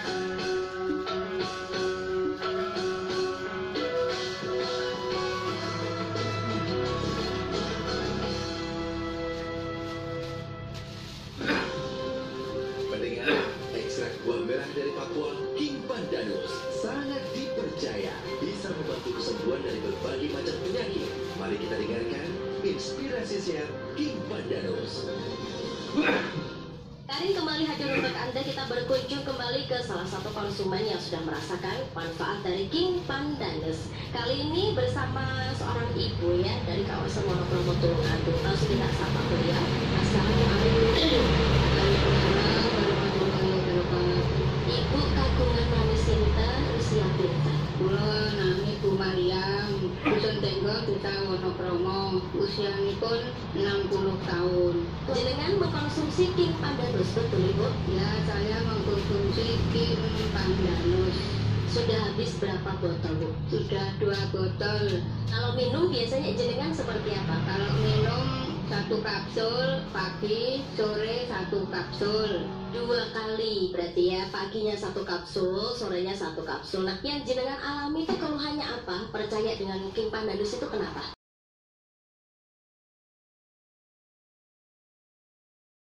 Dari Papua, King Pandanus sangat dipercaya bisa membantu kesembuhan dari berbagai macam penyakit. Mari kita dengarkan inspirasi share King Pandanus. Kali kembali hadir untuk Anda, kita berkunjung kembali ke salah satu konsumen yang sudah merasakan manfaat dari King Pandanus. Kali ini bersama seorang ibu ya dari kawasan Moro Tulungagung. Langsung kita sapa beliau. Assalamualaikum. Ibu kagungan nami sinten usia pinten? Kula nami Bu Mariam, Dusun Tenggo, Desa Wonokromo, usianipun 60 tahun. Jenengan mengkonsumsi King Pandanus betul Ibu? Ya, saya mengkonsumsi King Pandanus. Sudah habis berapa botol Bu? Sudah 2 botol. Kalau minum biasanya jenengan seperti apa? Kalau minum 1 kapsul pagi, sore 1 kapsul. 2 kali berarti ya, paginya 1 kapsul, sorenya 1 kapsul. Nah, yang jenengan alami itu keluhannya apa? Percaya dengan King Pandanus itu kenapa?